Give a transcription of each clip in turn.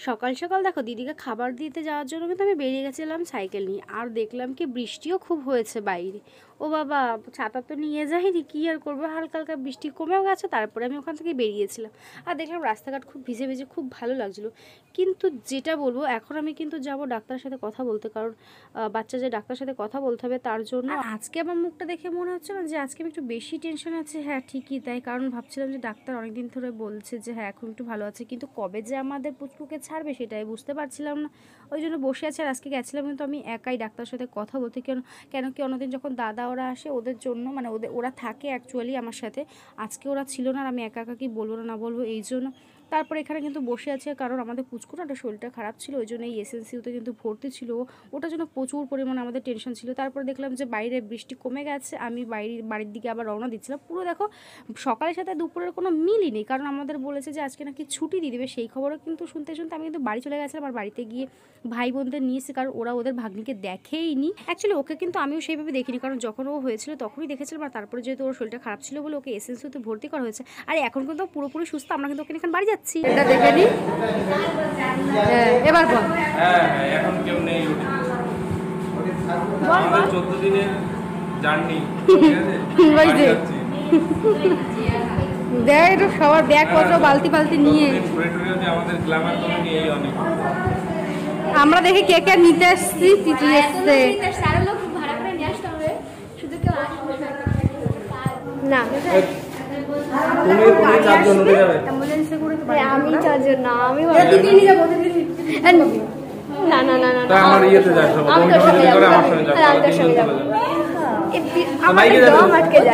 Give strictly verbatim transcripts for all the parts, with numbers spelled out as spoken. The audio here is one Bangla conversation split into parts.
সকাল সকাল দেখো দিদিকে খাবার দিতে যাওয়ার জন্য কিন্তু আমি বেরিয়ে গেছিলাম সাইকেল নিয়ে। আর দেখলাম কি বৃষ্টিও খুব হয়েছে বাইরে। ও বাবা, ছাতা তো নিয়ে যাইনি, কী আর করবো, হালকা হালকা বৃষ্টি কমেও গেছে। তারপরে আমি ওখান থেকে বেরিয়েছিলাম আর দেখলাম রাস্তাঘাট খুব ভিজে ভিজে, খুব ভালো লাগছিলো। কিন্তু যেটা বলবো, এখন আমি কিন্তু যাব ডাক্তারের সাথে কথা বলতে, কারণ বাচ্চা যে ডাক্তারের সাথে কথা বলতে হবে তার জন্য। আজকে আমার মুখটা দেখে মনে হচ্ছে না যে আজকে আমি একটু বেশি টেনশন আছে। হ্যাঁ ঠিকই তাই, কারণ ভাবছিলাম যে ডাক্তার অনেকদিন ধরে বলছে যে হ্যাঁ এখন একটু ভালো আছে, কিন্তু কবে যে আমাদের পুচপুকে ছাড়বে সেটাই বুঝতে পারছিলাম না। ওই জন্য বসে আছে। আর আজকে গেছিলাম কিন্তু আমি একাই ডাক্তারের সাথে কথা বলতে। কেন কেন কি অন্যদিন যখন দাদা ওরা আসে ওদের জন্য, মানে ওদের ওরা থাকে অ্যাকচুয়ালি আমার সাথে, আজকে ওরা ছিল না আর আমি একা একা কি বলবো না না বলবো এই জন্য। তারপরে এখানে কিন্তু বসে আছে, কারণ আমাদের পুচকুটাটা শরীরটা খারাপ ছিল, ওই জন্য এই এসএনসিউতে কিন্তু ভর্তি ছিল। ওটার জন্য প্রচুর পরিমাণে আমাদের টেনশন ছিল। তারপরে দেখলাম যে বাইরে বৃষ্টি কমে গেছে, আমি বাইরের বাড়ির দিকে আবার রওনা দিচ্ছিলাম। পুরো দেখো সকালের সাথে দুপুরের কোনো মিলই নেই, কারণ আমাদের বলেছে যে আজকে নাকি ছুটি দিয়ে দেবে, সেই খবরও কিন্তু শুনতে শুনতে আমি কিন্তু বাড়ি চলে গেছিলাম। আর বাড়িতে গিয়ে ভাই বোনদের নিয়েছি, কারণ ওরা ওদের ভাগ্নিকে দেখেইনি। অ্যাকচুয়ালি ওকে কিন্তু আমিও সেইভাবে দেখিনি, কারণ যখন ও হয়েছিল তখনই দেখেছিলাম। আর তারপরে যেহেতু ওর শরীরটা খারাপ ছিল বলে ওকে এসএনসিউতে ভর্তি করা হয়েছে। আর এখন কিন্তু পুরোপুরি সুস্থ। আমরা কিন্তু ওকে এখানে বাড়ি যাচ্ছি, এটা দেখে নি। হ্যাঁ এবার বল। হ্যাঁ হ্যাঁ এখন কেউ নেই, আমাদের চোদ্দ দিনের জার্নি দেখ একটু সবার ব্যাগপত্র বালতি বালতি নিয়ে আমাদের গ্ল্যামার কমিটি এই অনেক। আমরা দেখে কে কে নিতে আসছি, তিতলি আসছে না। তুমি তুমি চারজন উঠে যাবে। আমি চারজন না, আমি না না না না আমার ইয়েতে যাই সব আমি তোর সঙ্গে যাবো, আমার সঙ্গে যাবো, আমি তোর সঙ্গে যাবো। আমার দম আটকে যায়।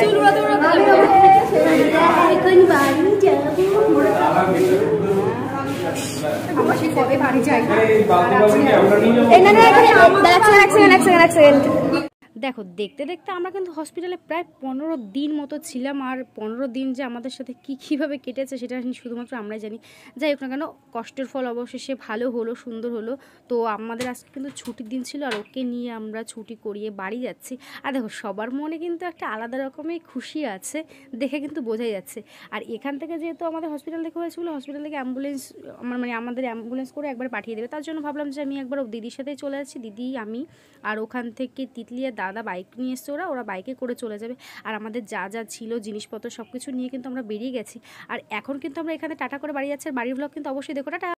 এই না না এক সেকেন্ড এক সেকেন্ড এক সেকেন্ড। দেখো দেখতে দেখতে আমরা কিন্তু হসপিটালে প্রায় পনেরো দিন মতো ছিলাম। আর পনেরো দিন যে আমাদের সাথে কী কীভাবে কেটেছে সেটা শুধুমাত্র আমরাই জানি। যাই হোক না কেন, কষ্টের ফল অবশেষে ভালো হলো, সুন্দর হলো। তো আমাদের আজকে কিন্তু ছুটির দিন ছিল, আর ওকে নিয়ে আমরা ছুটি করিয়ে বাড়ি যাচ্ছি। আর দেখো সবার মনে কিন্তু একটা আলাদা রকমের খুশি আছে, দেখে কিন্তু বোঝাই যাচ্ছে। আর এখান থেকে যেহেতু আমাদের হসপিটাল থেকে হয়েছিল, হসপিটাল থেকে অ্যাম্বুলেন্স আমার মানে আমাদের অ্যাম্বুলেন্স করে একবার পাঠিয়ে দেবে, তার জন্য ভাবলাম যে আমি একবার দিদির সাথেই চলে যাচ্ছি। দিদি আমি আর ওখান থেকে তিতলিয়া দাদা বাইক নিয়ে এসছে, ওরা ওরা বাইকে করে চলে যাবে। আর আমাদের যা যা ছিল জিনিসপত্র সব কিছু নিয়ে কিন্তু আমরা বেরিয়ে গেছি। আর এখন কিন্তু আমরা এখানে টাটা করে বাড়ি যাচ্ছি। আর বাড়ির ব্লগ কিন্তু অবশ্যই দেখো, টাটা।